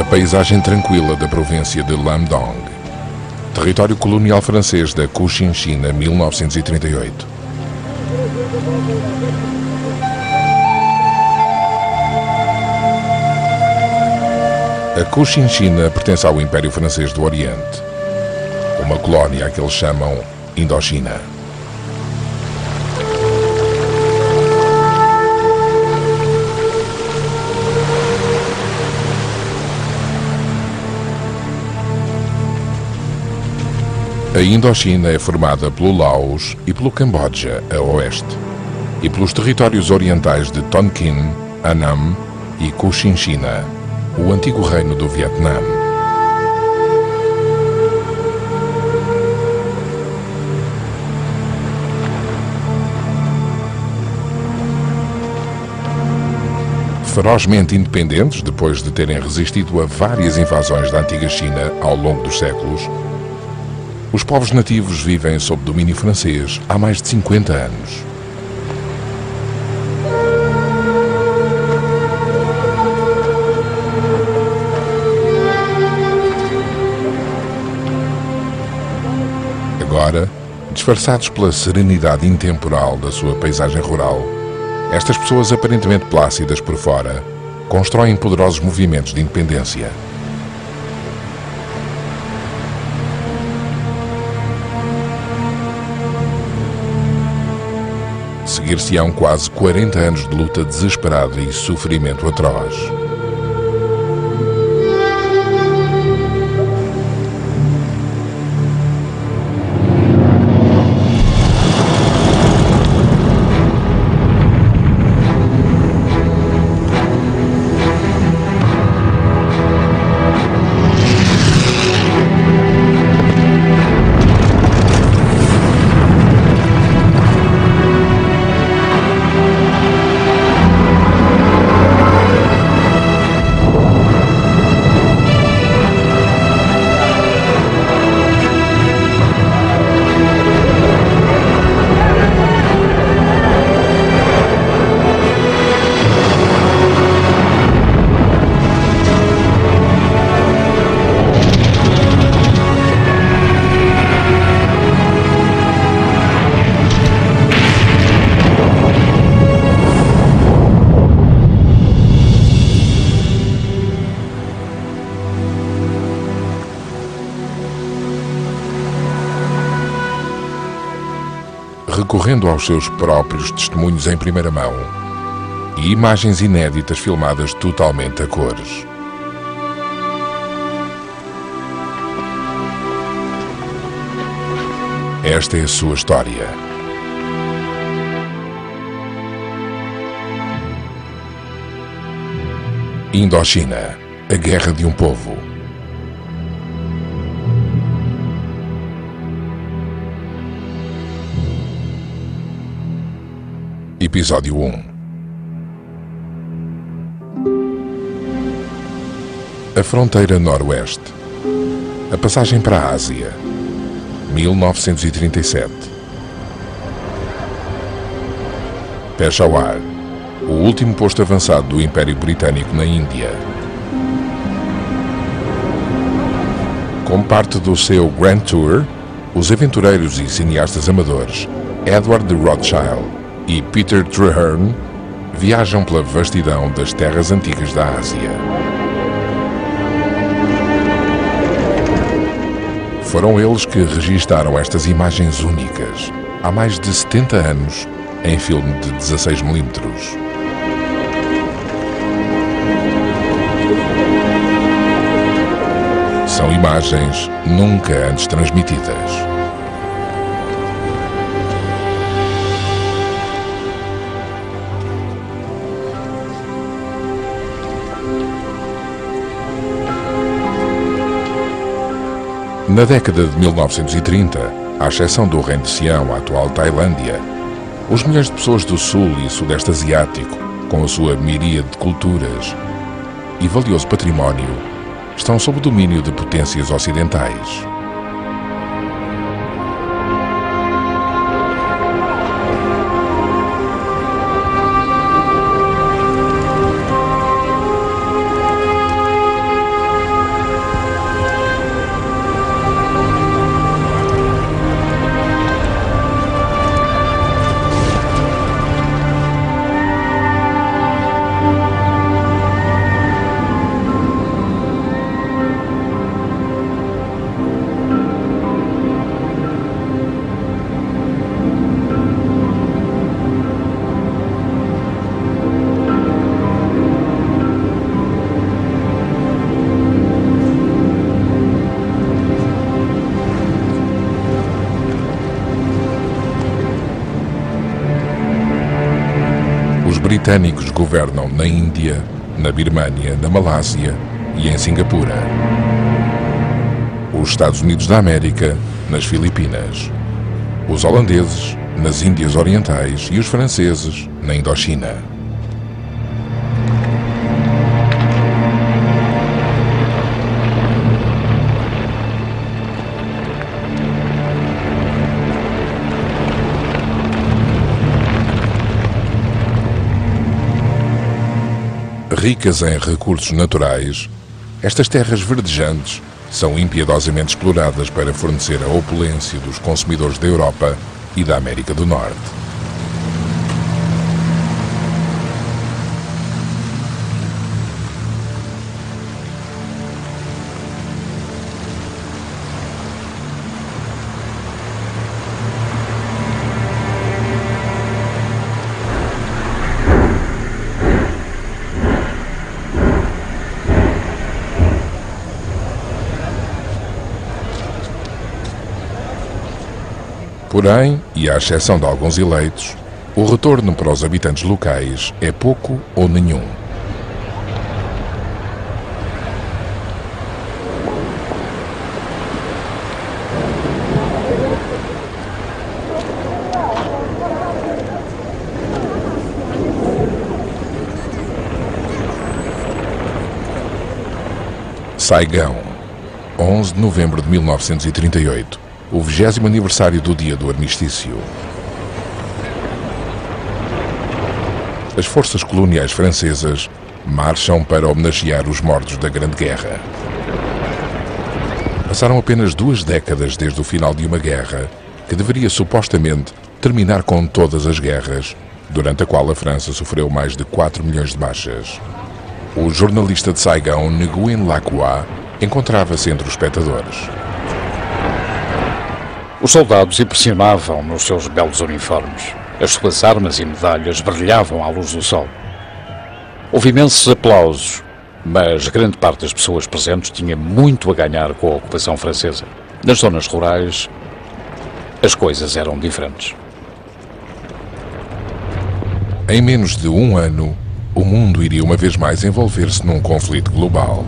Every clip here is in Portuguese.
paisagem tranquila da província de Lamdong, território colonial francês da Cochinchina, 1938. A Cochinchina pertence ao Império Francês do Oriente, uma colónia que eles chamam Indochina. A Indochina é formada pelo Laos e pelo Camboja, a oeste, e pelos territórios orientais de Tonkin, Annam e Cochinchina, o antigo reino do Vietnã. Ferozmente independentes, depois de terem resistido a várias invasões da antiga China ao longo dos séculos, os povos nativos vivem sob domínio francês há mais de 50 anos. Agora, disfarçados pela serenidade intemporal da sua paisagem rural, estas pessoas aparentemente plácidas por fora constroem poderosos movimentos de independência. Seguir-se-ão quase 40 anos de luta desesperada e sofrimento atroz. Recorrendo aos seus próprios testemunhos em primeira mão e imagens inéditas filmadas totalmente a cores. Esta é a sua história. Indochina, a guerra de um povo. Episódio 1. A fronteira noroeste. A passagem para a Ásia. 1937. Peshawar, o último posto avançado do Império Britânico na Índia. Como parte do seu Grand Tour, os aventureiros e cineastas amadores Edward de Rothschild e Peter Treherne viajam pela vastidão das terras antigas da Ásia. Foram eles que registaram estas imagens únicas, há mais de 70 anos, em filme de 16mm. São imagens nunca antes transmitidas. Na década de 1930, à exceção do Reino de Sião, a atual Tailândia, os milhões de pessoas do Sul e Sudeste Asiático, com a sua miríade de culturas e valioso património, estão sob o domínio de potências ocidentais. britânicos governam na Índia, na Birmânia, na Malásia e em Singapura. Os Estados Unidos da América, nas Filipinas. Os holandeses, nas Índias Orientais e os franceses, na Indochina. Ricas em recursos naturais, estas terras verdejantes são impiedosamente exploradas para fornecer a opulência dos consumidores da Europa e da América do Norte. Porém, e à exceção de alguns eleitos, o retorno para os habitantes locais é pouco ou nenhum. Saigão, 11 de novembro de 1938. O 20º aniversário do dia do armistício. As forças coloniais francesas marcham para homenagear os mortos da Grande Guerra. Passaram apenas 2 décadas desde o final de uma guerra que deveria supostamente terminar com todas as guerras, durante a qual a França sofreu mais de 4 milhões de baixas. O jornalista de Saigão, Nguyen Lacroix, encontrava-se entre os espectadores. Os soldados impressionavam nos seus belos uniformes. As suas armas e medalhas brilhavam à luz do sol. Houve imensos aplausos, mas grande parte das pessoas presentes tinha muito a ganhar com a ocupação francesa. Nas zonas rurais, as coisas eram diferentes. Em menos de um ano, o mundo iria uma vez mais envolver-se num conflito global.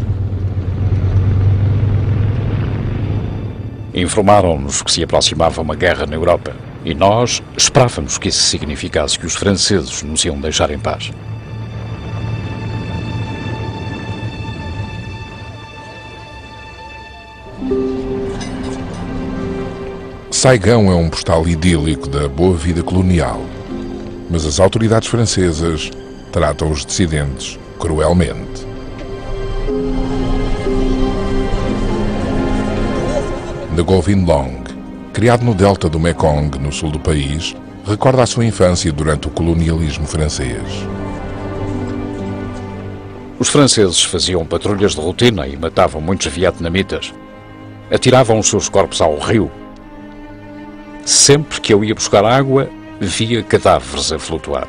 Informaram-nos que se aproximava uma guerra na Europa e nós esperávamos que isso significasse que os franceses nos iam deixar em paz. Saigão é um postal idílico da boa vida colonial, mas as autoridades francesas tratam os dissidentes cruelmente. Ngovind Long, criado no delta do Mekong, no sul do país, recorda a sua infância durante o colonialismo francês. Os franceses faziam patrulhas de rotina e matavam muitos vietnamitas. Atiravam os seus corpos ao rio. Sempre que eu ia buscar água, via cadáveres a flutuar.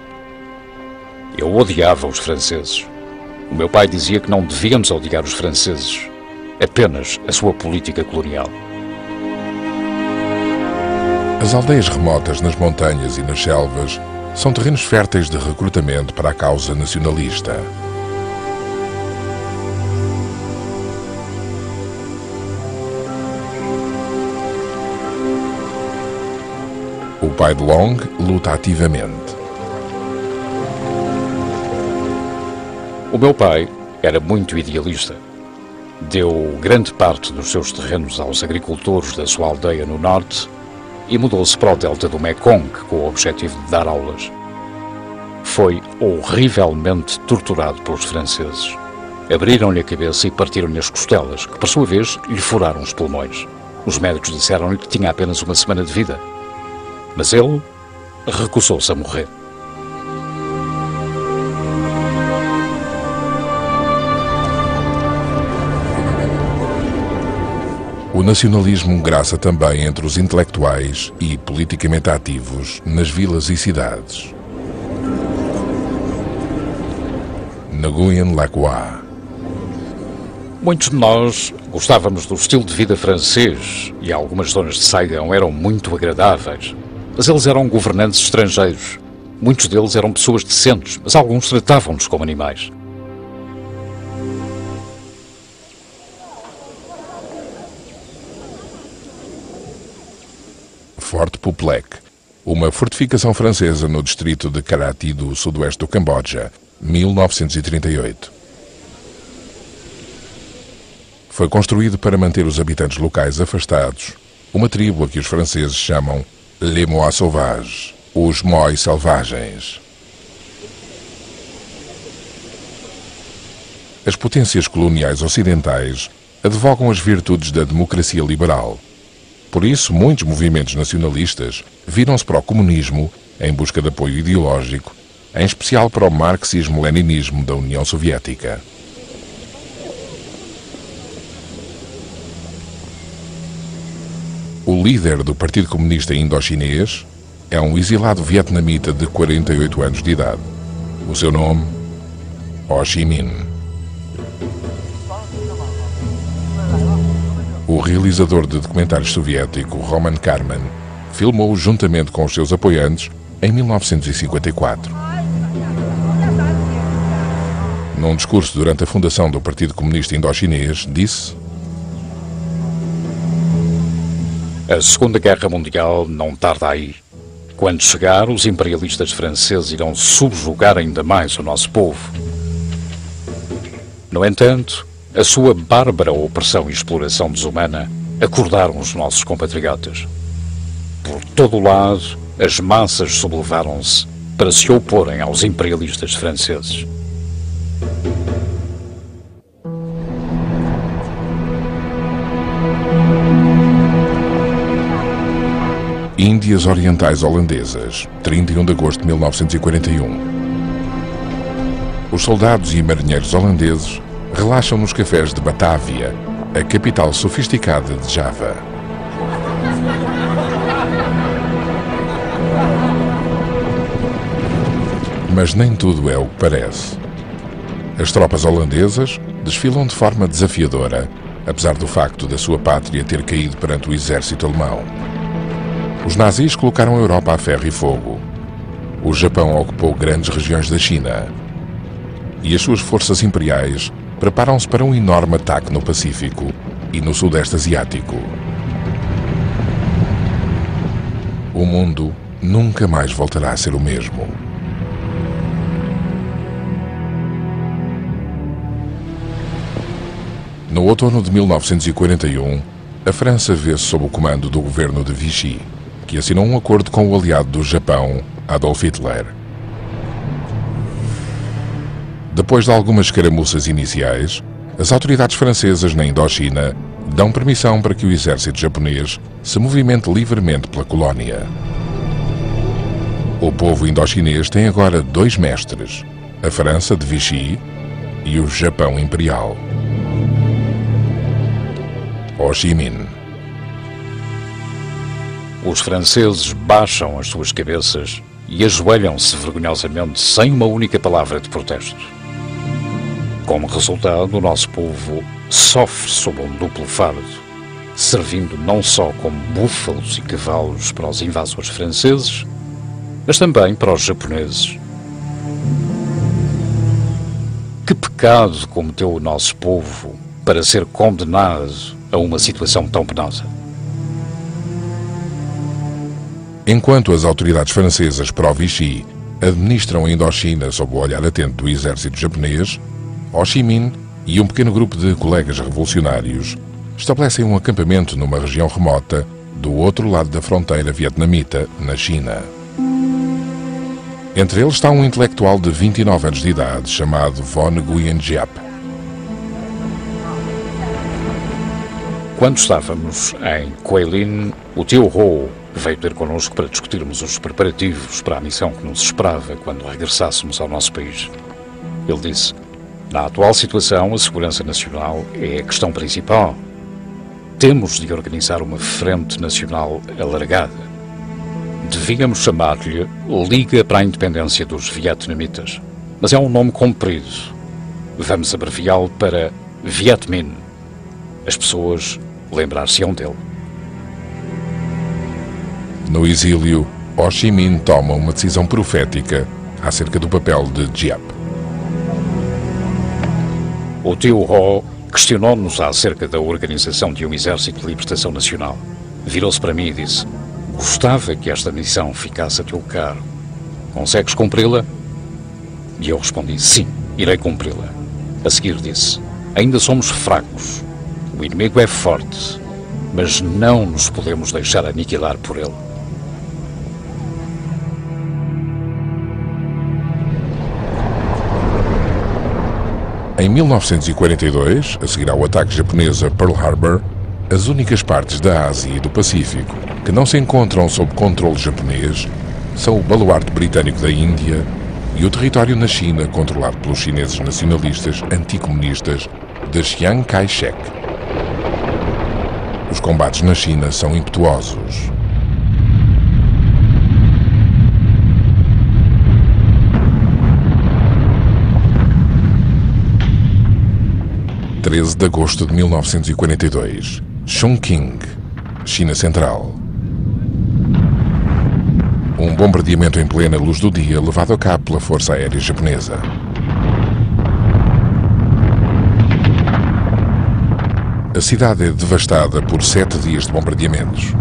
Eu odiava os franceses. O meu pai dizia que não devíamos odiar os franceses, apenas a sua política colonial. As aldeias remotas nas montanhas e nas selvas são terrenos férteis de recrutamento para a causa nacionalista. O pai de Long luta ativamente. O meu pai era muito idealista. Deu grande parte dos seus terrenos aos agricultores da sua aldeia no norte e mudou-se para o delta do Mekong com o objetivo de dar aulas. Foi horrivelmente torturado pelos franceses. Abriram-lhe a cabeça e partiram-lhe as costelas, que por sua vez lhe furaram os pulmões. Os médicos disseram-lhe que tinha apenas uma semana de vida. Mas ele recusou-se a morrer. O nacionalismo graça também entre os intelectuais e politicamente ativos nas vilas e cidades. Nguyen Lacroix. Muitos de nós gostávamos do estilo de vida francês e algumas zonas de Saigão eram muito agradáveis, mas eles eram governantes estrangeiros Muitos deles eram pessoas decentes, mas alguns tratavam-nos como animais. Forte Poplek, uma fortificação francesa no distrito de Karati, do sudoeste do Camboja, 1938. Foi construído para manter os habitantes locais afastados, uma tribo a que os franceses chamam Les Mois Sauvages, os Mois Selvagens. As potências coloniais ocidentais advogam as virtudes da democracia liberal. Por isso, muitos movimentos nacionalistas viram-se para o comunismo em busca de apoio ideológico, em especial para o marxismo-leninismo da União Soviética. O líder do Partido Comunista Indochinês é um exilado vietnamita de 48 anos de idade. O seu nome? Ho Chi Minh. O realizador de documentários soviético Roman Karman filmou-o juntamente com os seus apoiantes em 1954. Num discurso durante a fundação do Partido Comunista Indochinês, disse: "A Segunda Guerra Mundial não tarda aí. Quando chegar, os imperialistas franceses irão subjugar ainda mais o nosso povo. No entanto, a sua bárbara opressão e exploração desumana acordaram os nossos compatriotas. Por todo o lado, as massas sublevaram-se para se oporem aos imperialistas franceses. Índias Orientais Holandesas, 31 de agosto de 1941. Os soldados e marinheiros holandeses relaxam nos cafés de Batavia, a capital sofisticada de Java. Mas nem tudo é o que parece. As tropas holandesas desfilam de forma desafiadora, apesar do facto da sua pátria ter caído perante o exército alemão. Os nazis colocaram a Europa a ferro e fogo. O Japão ocupou grandes regiões da China. E as suas forças imperiais preparam-se para um enorme ataque no Pacífico e no Sudeste Asiático. O mundo nunca mais voltará a ser o mesmo. No outono de 1941, a França vê-se sob o comando do governo de Vichy, que assinou um acordo com o aliado do Japão, Adolf Hitler. Depois de algumas escaramuças iniciais, as autoridades francesas na Indochina dão permissão para que o exército japonês se movimente livremente pela colónia. O povo indochinês tem agora dois mestres, a França de Vichy e o Japão Imperial. Ho Chi Minh. Os franceses baixam as suas cabeças e ajoelham-se vergonhosamente sem uma única palavra de protesto. Como resultado, o nosso povo sofre sob um duplo fardo, servindo não só como búfalos e cavalos para os invasores franceses, mas também para os japoneses. Que pecado cometeu o nosso povo para ser condenado a uma situação tão penosa? Enquanto as autoridades francesas pró-Vichy administram a Indochina sob o olhar atento do exército japonês, Ho Chi Minh e um pequeno grupo de colegas revolucionários estabelecem um acampamento numa região remota do outro lado da fronteira vietnamita, na China. Entre eles está um intelectual de 29 anos de idade chamado Von Nguyen Giap. Quando estávamos em Quailin, o tio Ho veio ter connosco para discutirmos os preparativos para a missão que nos esperava quando regressássemos ao nosso país. Ele disse: "Na atual situação, a segurança nacional é a questão principal. Temos de organizar uma frente nacional alargada. Devíamos chamar-lhe Liga para a Independência dos Vietnamitas, mas é um nome comprido. Vamos abreviá-lo para Viet Minh. As pessoas lembrar-se-ão dele." No exílio, Ho Chi Minh toma uma decisão profética acerca do papel de Giap. O tio Ho questionou-nos acerca da organização de um exército de libertação nacional. Virou-se para mim e disse: gostava que esta missão ficasse a teu cargo. Consegues cumpri-la? E eu respondi: sim, irei cumpri-la. A seguir disse: ainda somos fracos. O inimigo é forte, mas não nos podemos deixar aniquilar por ele. Em 1942, a seguir ao ataque japonês a Pearl Harbor, as únicas partes da Ásia e do Pacífico que não se encontram sob controle japonês são o baluarte britânico da Índia e o território na China controlado pelos chineses nacionalistas anticomunistas de Chiang Kai-shek. Os combates na China são impetuosos. 13 de agosto de 1942, Chongqing, China Central. Um bombardeamento em plena luz do dia levado a cabo pela Força Aérea Japonesa. A cidade é devastada por 7 dias de bombardeamentos.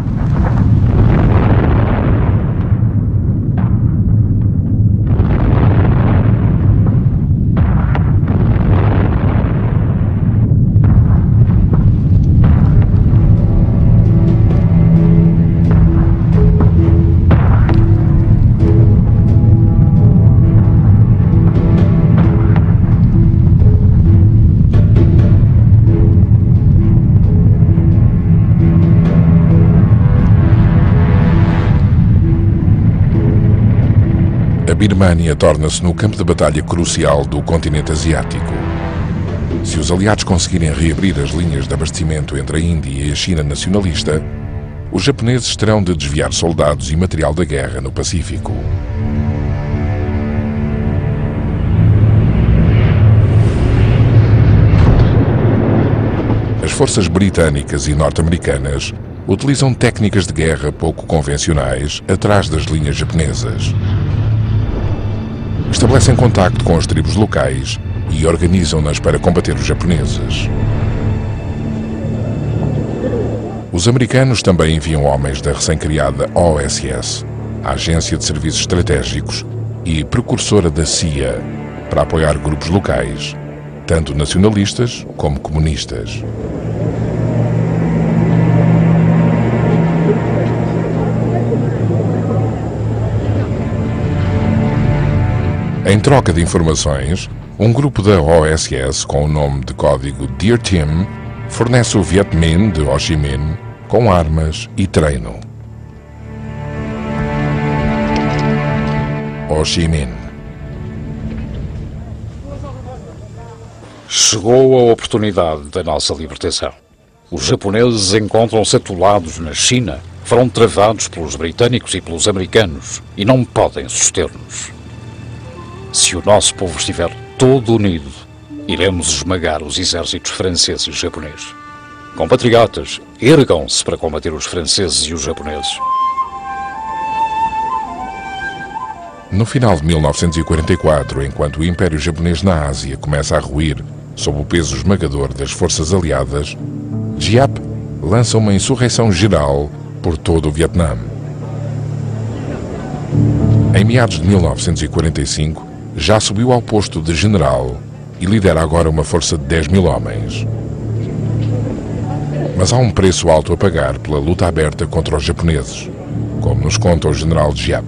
A Birmânia torna-se no campo de batalha crucial do continente asiático. Se os aliados conseguirem reabrir as linhas de abastecimento entre a Índia e a China nacionalista, os japoneses terão de desviar soldados e material da guerra no Pacífico. As forças britânicas e norte-americanas utilizam técnicas de guerra pouco convencionais atrás das linhas japonesas. Estabelecem contacto com as tribos locais e organizam-nas para combater os japoneses. Os americanos também enviam homens da recém-criada OSS, a Agência de Serviços Estratégicos e precursora da CIA, para apoiar grupos locais, tanto nacionalistas como comunistas. Em troca de informações, um grupo da OSS com o nome de código Dear Team fornece o Viet Minh de Ho Chi Minh com armas e treino. Ho Chi Minh. Chegou a oportunidade da nossa libertação. Os japoneses encontram-se atolados na China, foram travados pelos britânicos e pelos americanos e não podem suster-nos. Se o nosso povo estiver todo unido, iremos esmagar os exércitos francês e japonês. Compatriotas, ergam-se para combater os franceses e os japoneses. No final de 1944, enquanto o Império Japonês na Ásia começa a ruir sob o peso esmagador das forças aliadas, Giap lança uma insurreição geral por todo o Vietnã. Em meados de 1945, já subiu ao posto de general e lidera agora uma força de 10 mil homens. Mas há um preço alto a pagar pela luta aberta contra os japoneses, como nos conta o general Giap.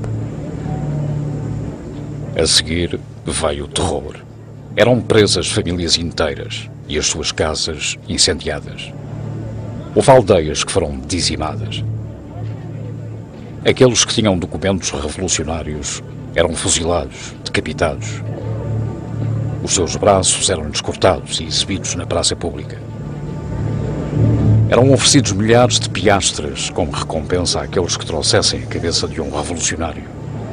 A seguir veio o terror. Eram presas famílias inteiras e as suas casas incendiadas. Houve aldeias que foram dizimadas. Aqueles que tinham documentos revolucionários eram fuzilados, decapitados. Os seus braços eram-lhes cortados e exibidos na praça pública. Eram oferecidos milhares de piastras como recompensa àqueles que trouxessem a cabeça de um revolucionário.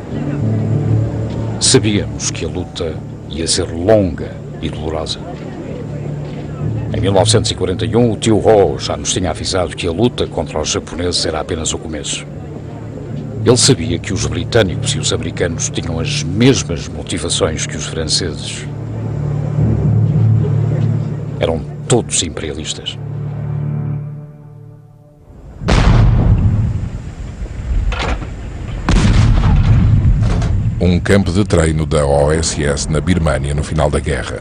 Sabíamos que a luta ia ser longa e dolorosa. Em 1941, o tio Ho já nos tinha avisado que a luta contra os japoneses era apenas o começo. Ele sabia que os britânicos e os americanos tinham as mesmas motivações que os franceses. Eram todos imperialistas. Um campo de treino da OSS na Birmânia no final da guerra.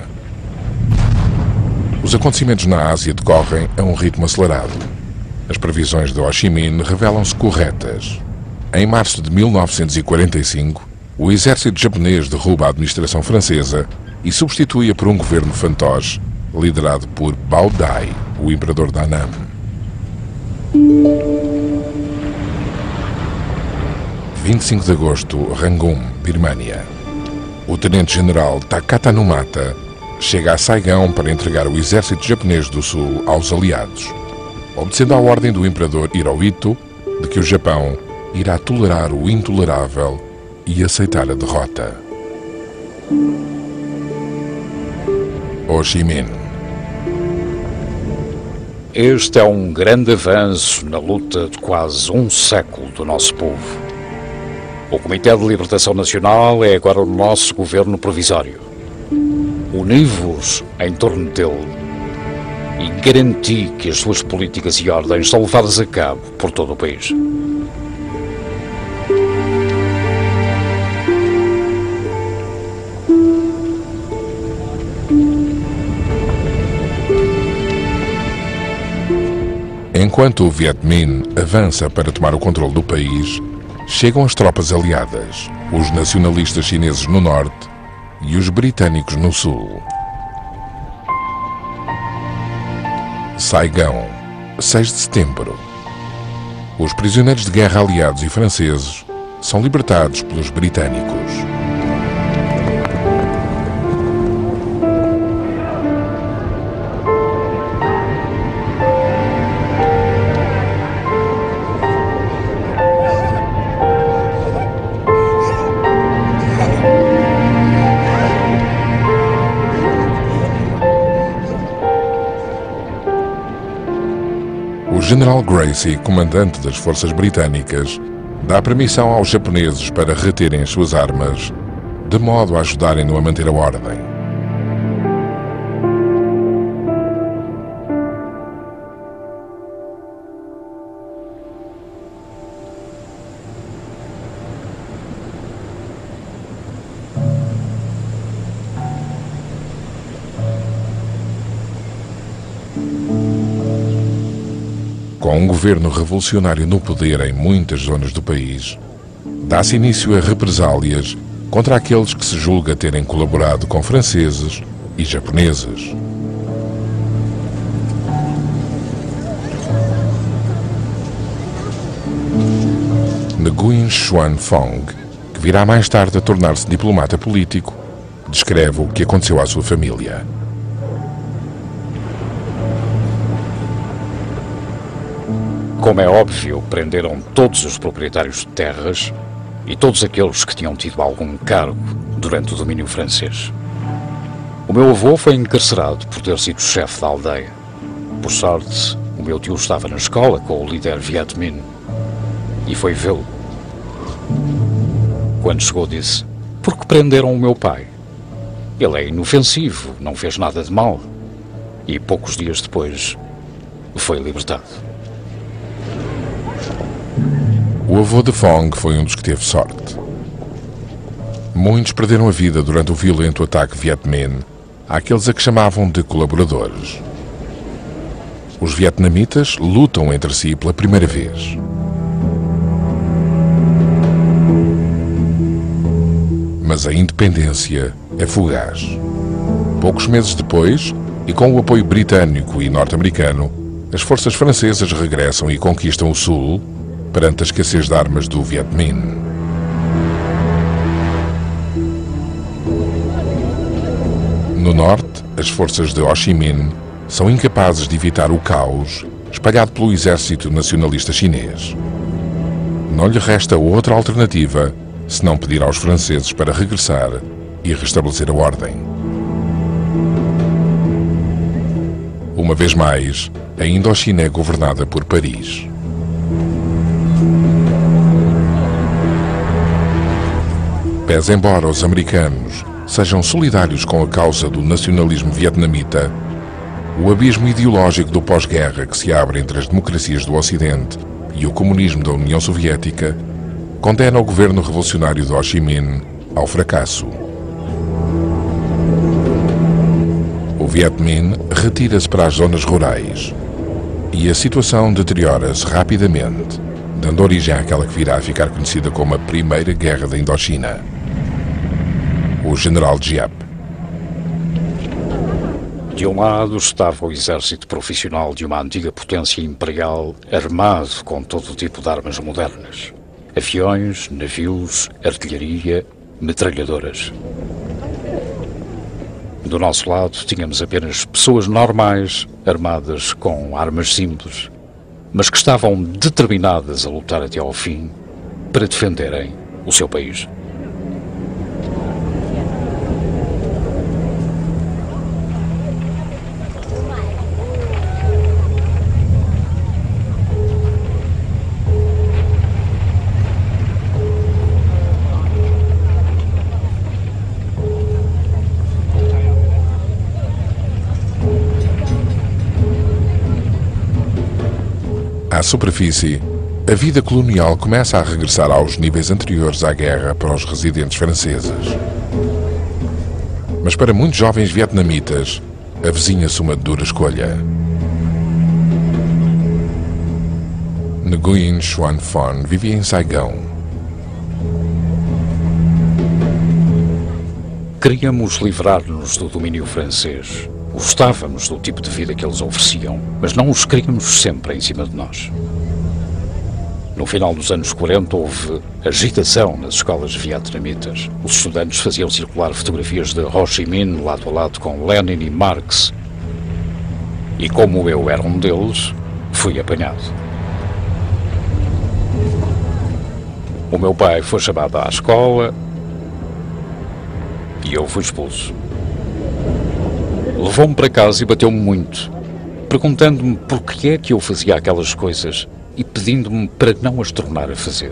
Os acontecimentos na Ásia decorrem a um ritmo acelerado. As previsões de Ho Chi Minh revelam-se corretas. Em março de 1945, o exército japonês derruba a administração francesa e substitui-a por um governo fantoche liderado por Bao Dai, o imperador da Annam. 25 de agosto, Rangoon, Birmânia. O tenente-general Takata Numata chega a Saigão para entregar o exército japonês do Sul aos aliados, obedecendo a ordem do imperador Hirohito de que o Japão irá tolerar o intolerável e aceitar a derrota. Ho Chi Minh. Este é um grande avanço na luta de quase um século do nosso povo. O Comitê de Libertação Nacional é agora o nosso governo provisório. Uni-vos em torno dele e garanti que as suas políticas e ordens são levadas a cabo por todo o país. Enquanto o Viet Minh avança para tomar o controle do país, chegam as tropas aliadas, os nacionalistas chineses no norte e os britânicos no sul. Saigão, 6 de setembro. Os prisioneiros de guerra aliados e franceses são libertados pelos britânicos. O general Gracie, comandante das forças britânicas, dá permissão aos japoneses para reterem as suas armas, de modo a ajudarem-no a manter a ordem. Com um governo revolucionário no poder em muitas zonas do país, dá-se início a represálias contra aqueles que se julga terem colaborado com franceses e japoneses. Nguyen Xuan Phong, que virá mais tarde a tornar-se diplomata político, descreve o que aconteceu à sua família. Como é óbvio, prenderam todos os proprietários de terras e todos aqueles que tinham tido algum cargo durante o domínio francês. O meu avô foi encarcerado por ter sido chefe da aldeia. Por sorte, o meu tio estava na escola com o líder Viet Minh e foi vê-lo. Quando chegou, disse: "Por que prenderam o meu pai? Ele é inofensivo, não fez nada de mal." E poucos dias depois foi libertado. O avô de Phong foi um dos que teve sorte. Muitos perderam a vida durante o violento ataque Viet Minh àqueles a que chamavam de colaboradores. Os vietnamitas lutam entre si pela primeira vez. Mas a independência é fugaz. Poucos meses depois, e com o apoio britânico e norte-americano, as forças francesas regressam e conquistam o sul perante a escassez de armas do Viet Minh. No norte, as forças de Ho Chi Minh são incapazes de evitar o caos espalhado pelo exército nacionalista chinês. Não lhe resta outra alternativa senão pedir aos franceses para regressar e restabelecer a ordem. Uma vez mais, a Indochina é governada por Paris. Pese embora os americanos sejam solidários com a causa do nacionalismo vietnamita, o abismo ideológico do pós-guerra que se abre entre as democracias do Ocidente e o comunismo da União Soviética condena o governo revolucionário de Ho Chi Minh ao fracasso. O Viet Minh retira-se para as zonas rurais e a situação deteriora-se rapidamente, dando origem àquela que virá a ficar conhecida como a Primeira Guerra da Indochina. O General Giap. De um lado estava o exército profissional de uma antiga potência imperial armado com todo tipo de armas modernas. Aviões, navios, artilharia, metralhadoras. Do nosso lado tínhamos apenas pessoas normais, armadas com armas simples, mas que estavam determinadas a lutar até ao fim para defenderem o seu país. À superfície, a vida colonial começa a regressar aos níveis anteriores à guerra para os residentes franceses. Mas para muitos jovens vietnamitas, avizinha-se uma dura escolha. Nguyen Xuan Phuong vivia em Saigão. Queríamos livrar-nos do domínio francês. Gostávamos do tipo de vida que eles ofereciam, mas não os queríamos sempre em cima de nós. No final dos anos 40 houve agitação nas escolas vietnamitas. Os estudantes faziam circular fotografias de Ho Chi Minh lado a lado com Lenin e Marx. E como eu era um deles, fui apanhado. O meu pai foi chamado à escola e eu fui expulso. Levou-me para casa e bateu-me muito, perguntando-me por que é que eu fazia aquelas coisas e pedindo-me para não as tornar a fazer.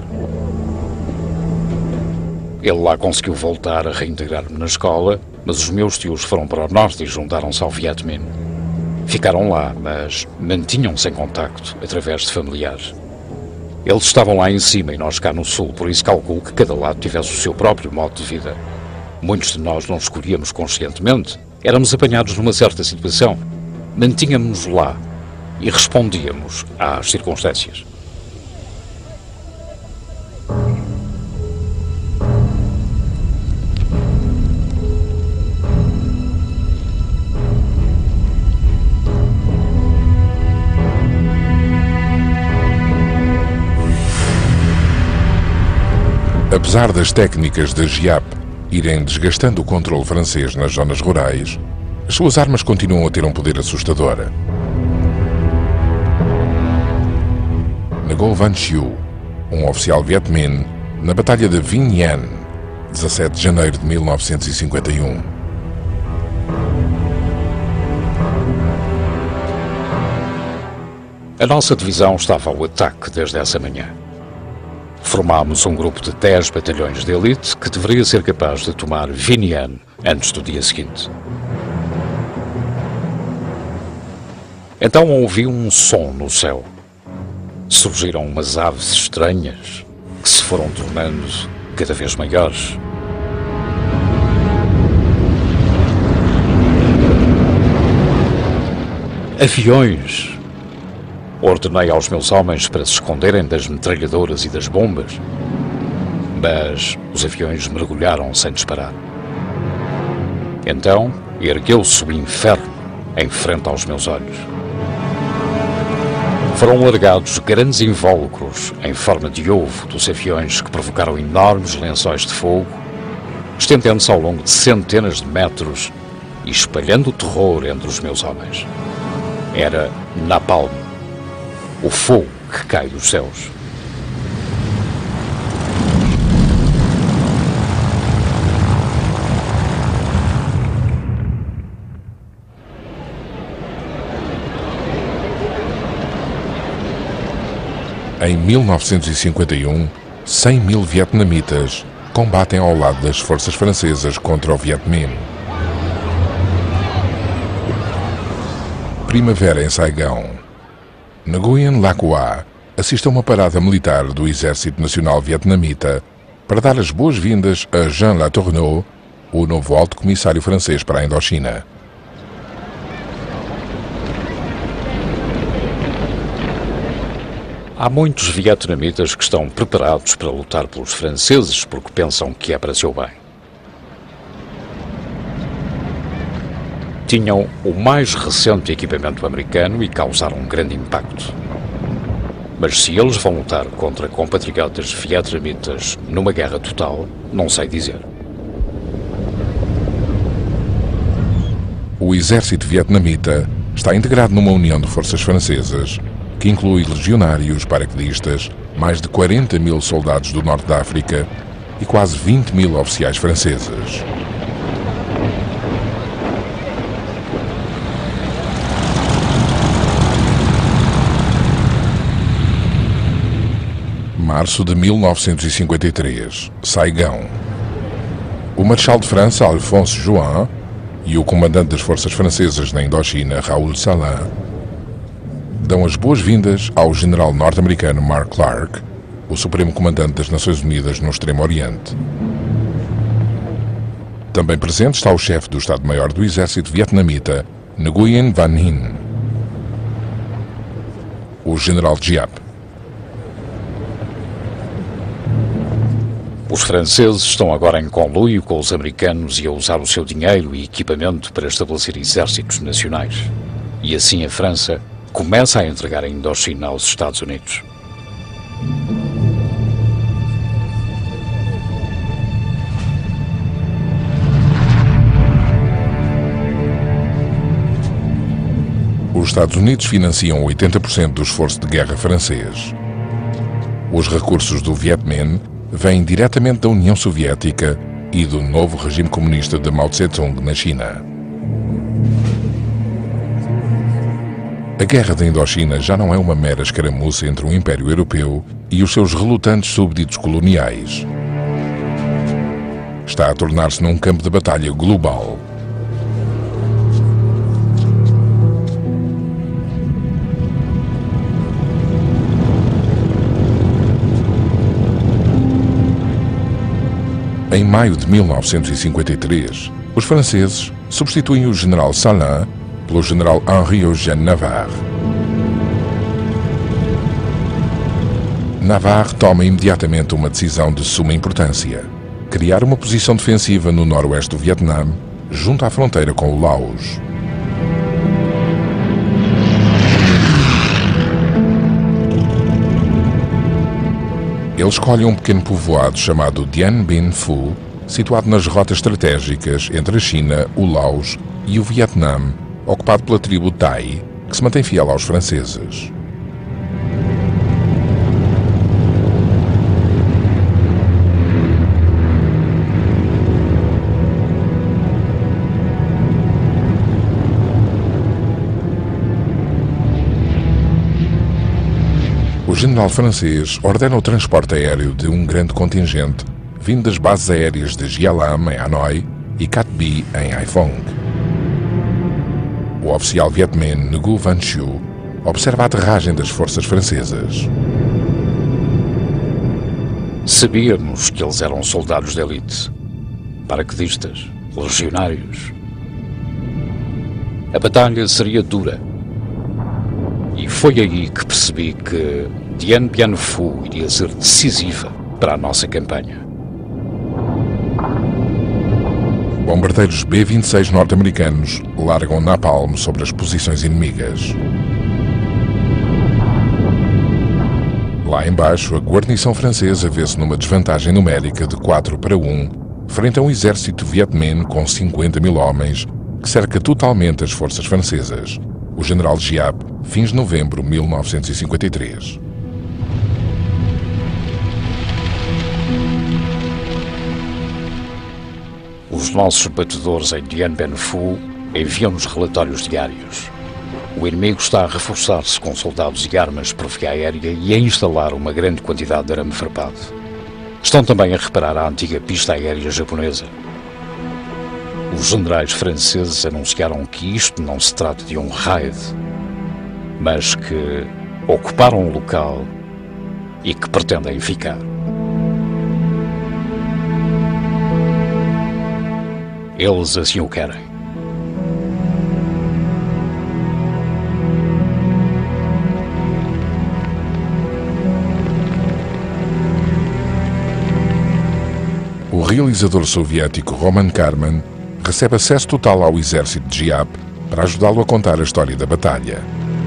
Ele lá conseguiu voltar a reintegrar-me na escola, mas os meus tios foram para o norte e juntaram-se ao Viet Minh. Ficaram lá, mas mantinham-se em contacto através de familiares. Eles estavam lá em cima e nós cá no sul, por isso calculo que cada lado tivesse o seu próprio modo de vida. Muitos de nós não escolhíamos conscientemente. Éramos apanhados numa certa situação, mantínhamos-nos lá e respondíamos às circunstâncias. Apesar das técnicas de Giap irem desgastando o controle francês nas zonas rurais, as suas armas continuam a ter um poder assustador. Ngo Van Chiu, um oficial Viet Minh, na Batalha de VinhIen, 17 de janeiro de 1951. A nossa divisão estava ao ataque desde essa manhã. Formámos um grupo de 10 batalhões de elite que deveria ser capaz de tomar VinhIen antes do dia seguinte. Então ouvi um som no céu. Surgiram umas aves estranhas que se foram tornando cada vez maiores. Aviões! Ordenei aos meus homens para se esconderem das metralhadoras e das bombas, mas os aviões mergulharam sem disparar. Então ergueu-se o inferno em frente aos meus olhos. Foram largados grandes invólucros em forma de ovo dos aviões que provocaram enormes lençóis de fogo, estendendo-se ao longo de centenas de metros e espalhando o terror entre os meus homens. Era napalm, o fogo que cai dos céus. Em 1951, 100 mil vietnamitas combatem ao lado das forças francesas contra o Viet Minh. Primavera em Saigão. Nguyen Lac Hoa assiste a uma parada militar do Exército Nacional Vietnamita para dar as boas-vindas a Jean Latourneau, o novo alto comissário francês para a Indochina. Há muitos vietnamitas que estão preparados para lutar pelos franceses porque pensam que é para seu bem. Tinham o mais recente equipamento americano e causaram um grande impacto. Mas se eles vão lutar contra compatriotas vietnamitas numa guerra total, não sei dizer. O exército vietnamita está integrado numa união de forças francesas que inclui legionários, paraquedistas, mais de 40 mil soldados do norte da África e quase 20 mil oficiais franceses. Março de 1953, Saigão. O Marechal de França, Alphonse Juin, e o comandante das forças francesas na Indochina, Raoul Salan, dão as boas-vindas ao general norte-americano Mark Clark, o supremo comandante das Nações Unidas no Extremo Oriente. Também presente está o chefe do Estado-Maior do Exército Vietnamita, Nguyen Van Hinh, o general Giap. Os franceses estão agora em conluio com os americanos e a usar o seu dinheiro e equipamento para estabelecer exércitos nacionais. E assim a França começa a entregar a Indochina aos Estados Unidos. Os Estados Unidos financiam 80% do esforço de guerra francês. Os recursos do Viet Minh vêm diretamente da União Soviética e do novo regime comunista de Mao Tse-tung na China. A Guerra da Indochina já não é uma mera escaramuça entre o Império Europeu e os seus relutantes súbditos coloniais. Está a tornar-se num campo de batalha global. Em maio de 1953, os franceses substituem o general Salan pelo general Henri-Eugène Navarre. Navarre toma imediatamente uma decisão de suma importância: criar uma posição defensiva no noroeste do Vietnã, junto à fronteira com o Laos. Ele escolhe um pequeno povoado chamado Dien Bien Phu, situado nas rotas estratégicas entre a China, o Laos e o Vietnã, ocupado pela tribo Thai, que se mantém fiel aos franceses. O general francês ordena o transporte aéreo de um grande contingente vindo das bases aéreas de Gia Lam, em Hanoi, e Cat Bi, em Haiphong. O oficial Viet Minh Ngo Van Chiu observa a aterragem das forças francesas. Sabíamos que eles eram soldados de elite, paraquedistas, legionários. A batalha seria dura. E foi aí que percebi que Dien Bien Phu iria ser decisiva para a nossa campanha. Bombardeiros B-26 norte-americanos largam napalm sobre as posições inimigas. Lá embaixo, a guarnição francesa vê-se numa desvantagem numérica de 4-1, frente a um exército Viet Minh com 50 mil homens, que cerca totalmente as forças francesas. O general Giap, fins de novembro de 1953. Os nossos batedores em Dien Bien Phu enviam-nos relatórios diários. O inimigo está a reforçar-se com soldados e armas por via aérea e a instalar uma grande quantidade de arame farpado. Estão também a reparar a antiga pista aérea japonesa. Os generais franceses anunciaram que isto não se trata de um raid, mas que ocuparam o local e que pretendem ficar. Eles assim o querem. O realizador soviético Roman Karman recebe acesso total ao exército de Giap para ajudá-lo a contar a história da batalha.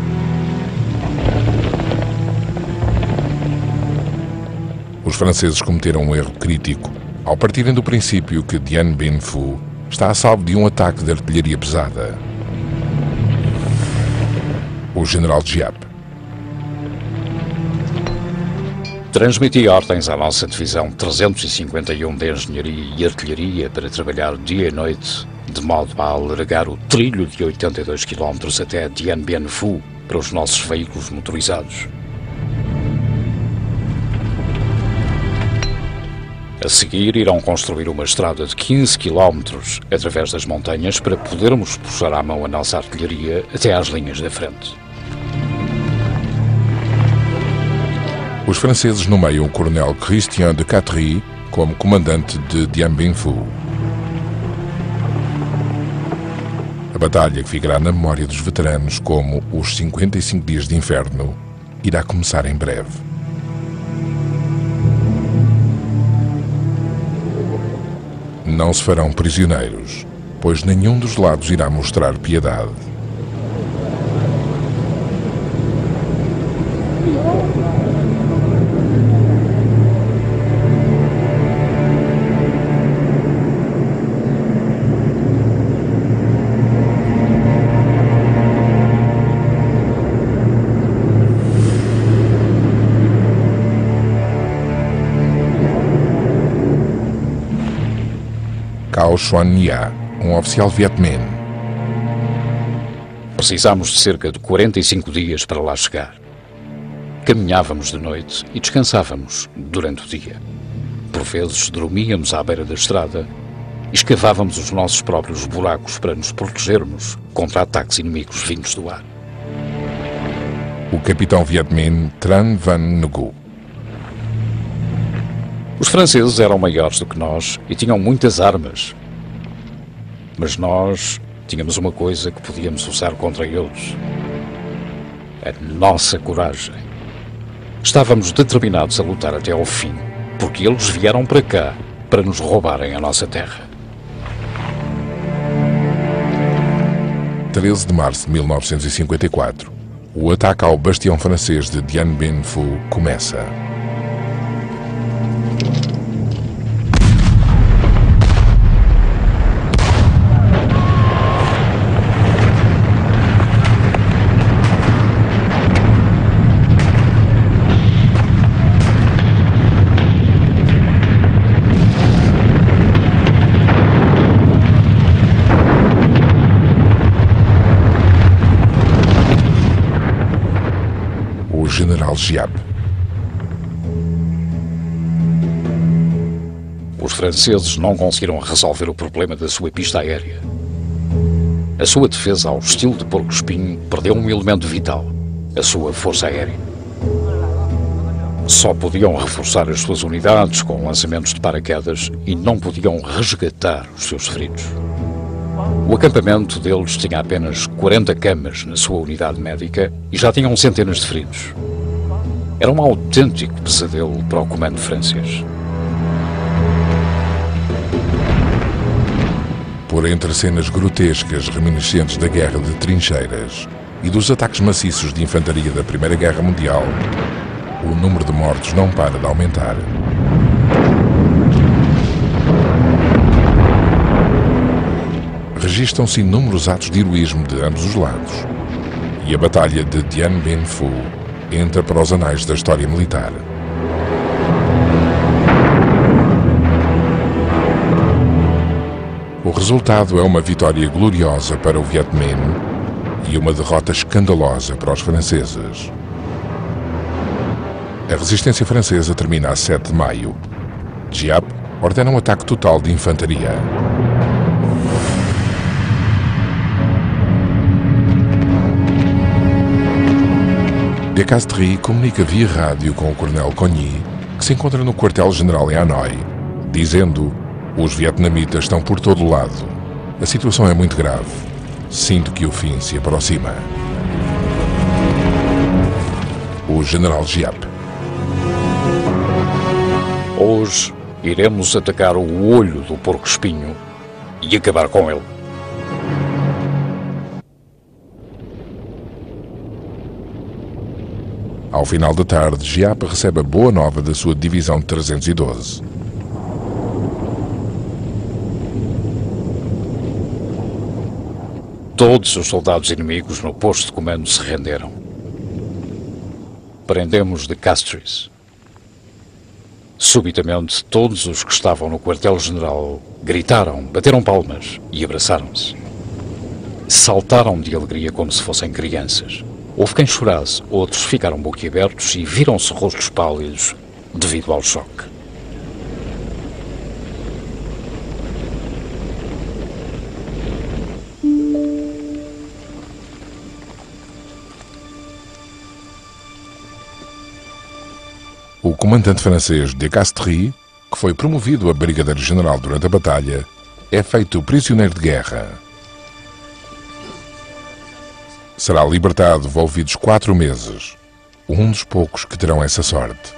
Os franceses cometeram um erro crítico ao partirem do princípio que Dien Bien Phu está a salvo de um ataque de artilharia pesada. O general Giap: transmiti ordens à nossa divisão 351 de Engenharia e Artilharia para trabalhar dia e noite, de modo a alargar o trilho de 82 km até Dien Bien Phu para os nossos veículos motorizados. A seguir, irão construir uma estrada de 15 km através das montanhas para podermos puxar à mão a nossa artilharia até às linhas da frente. Os franceses nomeiam o coronel Christian de Catry como comandante de Dien Bien Phu. A batalha, que ficará na memória dos veteranos como os 55 dias de inferno, irá começar em breve. Não se farão prisioneiros, pois nenhum dos lados irá mostrar piedade. Cao Xuan Nha, um oficial vietnamita. Precisámos de cerca de 45 dias para lá chegar. Caminhávamos de noite e descansávamos durante o dia. Por vezes dormíamos à beira da estrada e escavávamos os nossos próprios buracos para nos protegermos contra ataques inimigos vindos do ar. O capitão vietnamita Tran Van Ngu: os franceses eram maiores do que nós e tinham muitas armas. Mas nós tínhamos uma coisa que podíamos usar contra eles: a nossa coragem. Estávamos determinados a lutar até ao fim, porque eles vieram para cá para nos roubarem a nossa terra. 13 de março de 1954. O ataque ao bastião francês de Dien Bien Phu começa. General Giap: os franceses não conseguiram resolver o problema da sua pista aérea. A sua defesa ao estilo de porco-espinho perdeu um elemento vital: a sua força aérea. Só podiam reforçar as suas unidades com lançamentos de paraquedas e não podiam resgatar os seus feridos. O acampamento deles tinha apenas 40 camas na sua unidade médica e já tinham centenas de feridos. Era um autêntico pesadelo para o comando francês. Por entre cenas grotescas reminiscentes da guerra de trincheiras e dos ataques maciços de infantaria da Primeira Guerra Mundial, o número de mortos não para de aumentar. Registram-se inúmeros atos de heroísmo de ambos os lados, e a Batalha de Dien Bien Phu entra para os anais da história militar. O resultado é uma vitória gloriosa para o Vietnã e uma derrota escandalosa para os franceses. A resistência francesa termina a 7 de maio, Giap ordena um ataque total de infantaria. De Castries comunica via rádio com o coronel Cogny, que se encontra no quartel-general em Hanoi, dizendo: os vietnamitas estão por todo o lado. A situação é muito grave. Sinto que o fim se aproxima. O general Giap: hoje iremos atacar o olho do porco-espinho e acabar com ele. Ao final da tarde, Giap recebe a boa nova da sua divisão de 312. Todos os soldados inimigos no posto de comando se renderam. Prendemos de Castries. Subitamente, todos os que estavam no quartel-general gritaram, bateram palmas e abraçaram-se. Saltaram de alegria como se fossem crianças. Houve quem chorasse, outros ficaram boquiabertos e viram-se rostos pálidos devido ao choque. O comandante francês de Castries, que foi promovido a brigadeiro-general durante a batalha, é feito prisioneiro de guerra. Será libertado envolvidos 4 meses, um dos poucos que terão essa sorte.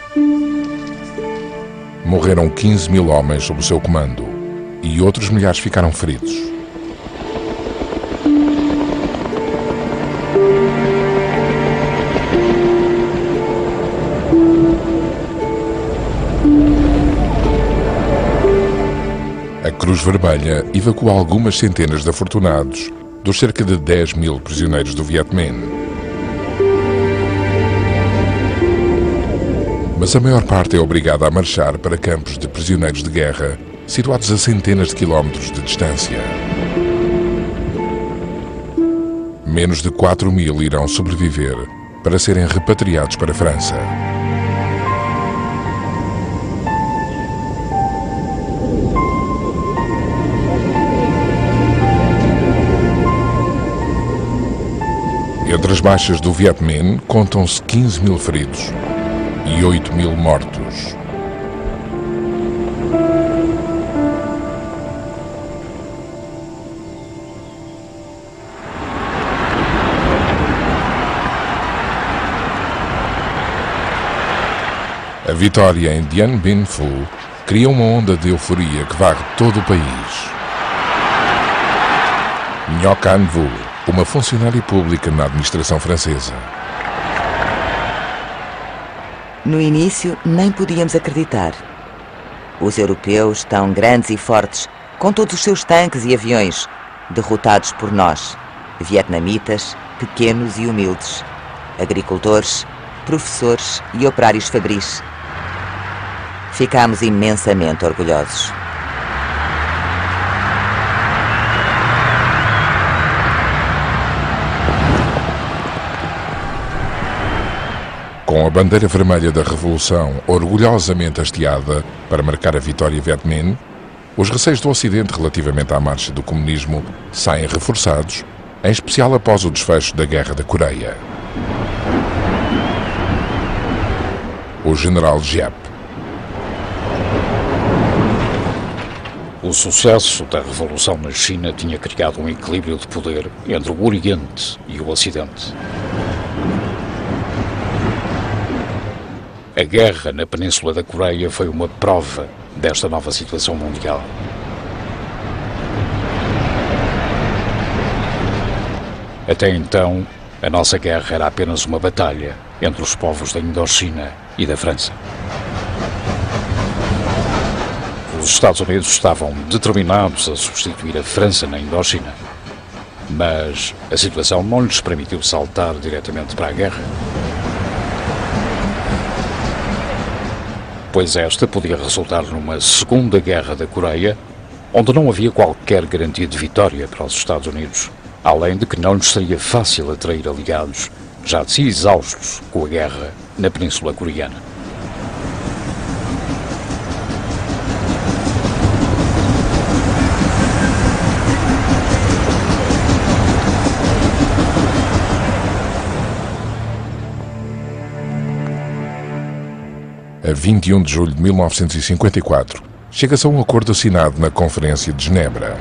Morreram 15.000 homens sob o seu comando e outros milhares ficaram feridos. A Cruz Vermelha evacuou algumas centenas de afortunados dos cerca de 10.000 prisioneiros do Viet Minh. Mas a maior parte é obrigada a marchar para campos de prisioneiros de guerra situados a centenas de quilómetros de distância. Menos de 4.000 irão sobreviver para serem repatriados para a França. Entre as baixas do Viet Minh, contam-se 15.000 feridos e 8.000 mortos. A vitória em Dien Bien Phu cria uma onda de euforia que varre todo o país. Ngoc An Vu, uma funcionária pública na administração francesa. No início, nem podíamos acreditar. Os europeus, tão grandes e fortes, com todos os seus tanques e aviões, derrotados por nós, vietnamitas, pequenos e humildes, agricultores, professores e operários fabris. Ficámos imensamente orgulhosos. Com a bandeira vermelha da Revolução orgulhosamente hasteada para marcar a vitória Viet Minh, os receios do Ocidente relativamente à marcha do comunismo saem reforçados, em especial após o desfecho da Guerra da Coreia. O general Giap. O sucesso da Revolução na China tinha criado um equilíbrio de poder entre o Oriente e o Ocidente. A guerra na Península da Coreia foi uma prova desta nova situação mundial. Até então, a nossa guerra era apenas uma batalha entre os povos da Indochina e da França. Os Estados Unidos estavam determinados a substituir a França na Indochina, mas a situação não lhes permitiu saltar diretamente para a guerra. Pois esta podia resultar numa segunda guerra da Coreia, onde não havia qualquer garantia de vitória para os Estados Unidos, além de que não lhes seria fácil atrair aliados, já de si exaustos com a guerra na Península Coreana. A 21 de julho de 1954, chega-se a um acordo assinado na Conferência de Genebra.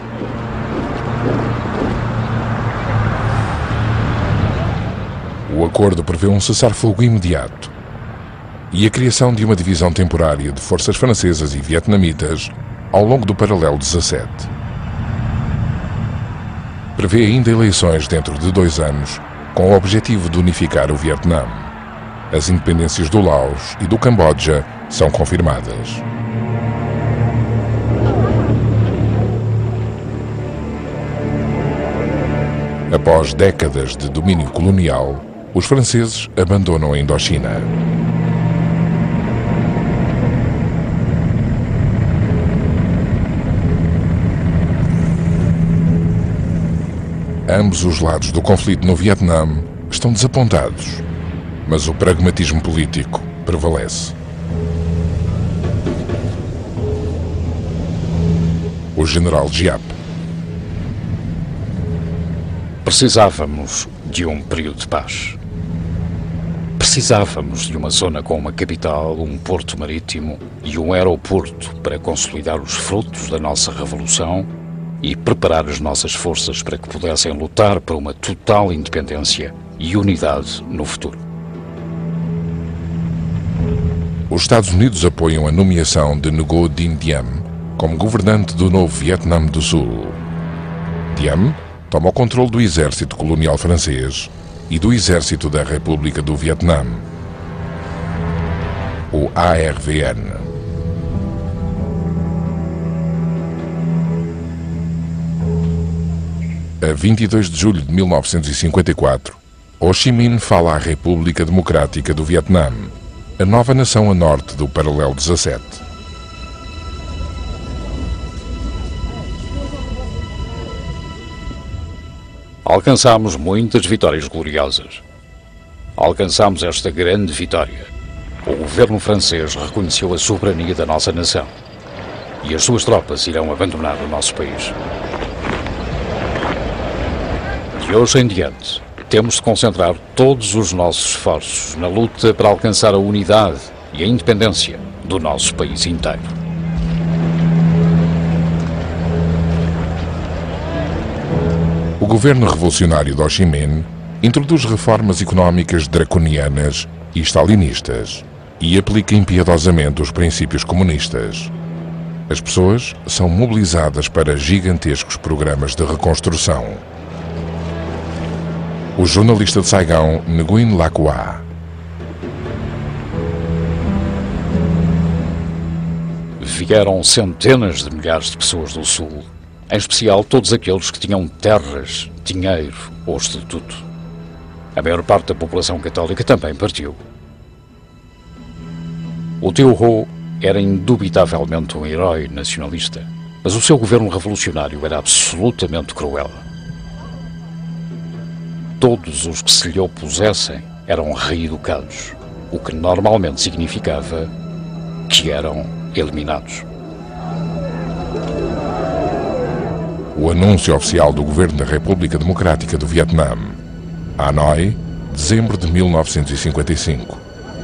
O acordo prevê um cessar-fogo imediato e a criação de uma divisão temporária de forças francesas e vietnamitas ao longo do paralelo 17. Prevê ainda eleições dentro de 2 anos com o objetivo de unificar o Vietnã. As independências do Laos e do Camboja são confirmadas. Após décadas de domínio colonial, os franceses abandonam a Indochina. Ambos os lados do conflito no Vietnã estão desapontados, mas o pragmatismo político prevalece. O general Giap. Precisávamos de um período de paz. Precisávamos de uma zona com uma capital, um porto marítimo e um aeroporto para consolidar os frutos da nossa revolução e preparar as nossas forças para que pudessem lutar por uma total independência e unidade no futuro. Os Estados Unidos apoiam a nomeação de Ngo Dinh Diem como governante do novo Vietnã do Sul. Diem toma o controle do exército colonial francês e do exército da República do Vietnã, o ARVN. A 22 de julho de 1954, Ho Chi Minh fala à República Democrática do Vietnã, a nova nação a norte do paralelo 17. Alcançámos muitas vitórias gloriosas. Alcançámos esta grande vitória. O governo francês reconheceu a soberania da nossa nação e as suas tropas irão abandonar o nosso país. De hoje em diante, temos de concentrar todos os nossos esforços na luta para alcançar a unidade e a independência do nosso país inteiro. O governo revolucionário de Ho Chi Minh introduz reformas económicas draconianas e stalinistas e aplica impiedosamente os princípios comunistas. As pessoas são mobilizadas para gigantescos programas de reconstrução. O jornalista de Saigão, Nguyen Lac Hoa. Vieram centenas de milhares de pessoas do Sul, em especial todos aqueles que tinham terras, dinheiro ou estatuto. A maior parte da população católica também partiu. O Tio Ho era indubitavelmente um herói nacionalista, mas o seu governo revolucionário era absolutamente cruel. Todos os que se lhe opusessem eram reeducados, o que normalmente significava que eram eliminados. O anúncio oficial do governo da República Democrática do Vietnã. Hanoi, dezembro de 1955.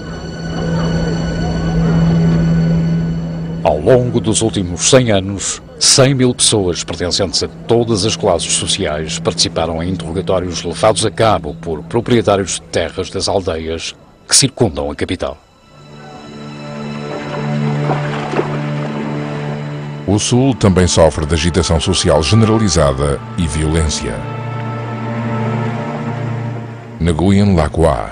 Ao longo dos últimos 100 anos, 100 mil pessoas pertencentes a todas as classes sociais participaram em interrogatórios levados a cabo por proprietários de terras das aldeias que circundam a capital. O Sul também sofre de agitação social generalizada e violência. Nguyen Lac Hoa.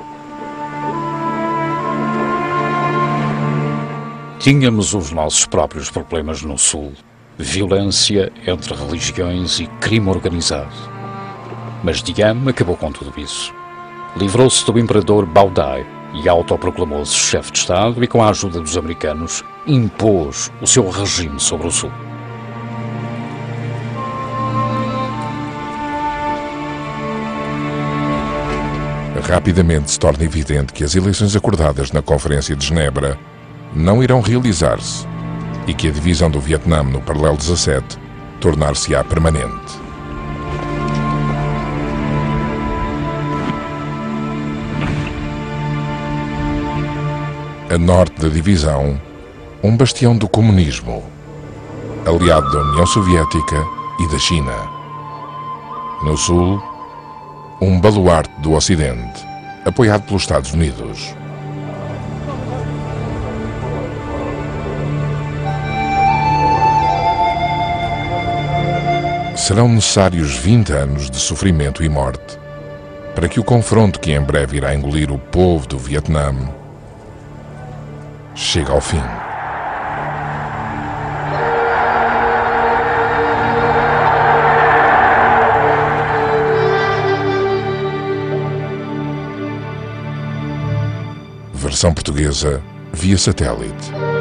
Tínhamos os nossos próprios problemas no Sul. Violência entre religiões e crime organizado. Mas Diem acabou com tudo isso. Livrou-se do imperador Bao Dai e autoproclamou-se chefe de Estado e, com a ajuda dos americanos, impôs o seu regime sobre o Sul. Rapidamente se torna evidente que as eleições acordadas na Conferência de Genebra não irão realizar-se e que a divisão do Vietnã no paralelo 17 tornar-se-á permanente. A norte da divisão, um bastião do comunismo, aliado da União Soviética e da China. No sul, um baluarte do Ocidente, apoiado pelos Estados Unidos. Serão necessários 20 anos de sofrimento e morte para que o confronto que em breve irá engolir o povo do Vietnã chegue ao fim. Versão portuguesa via satélite.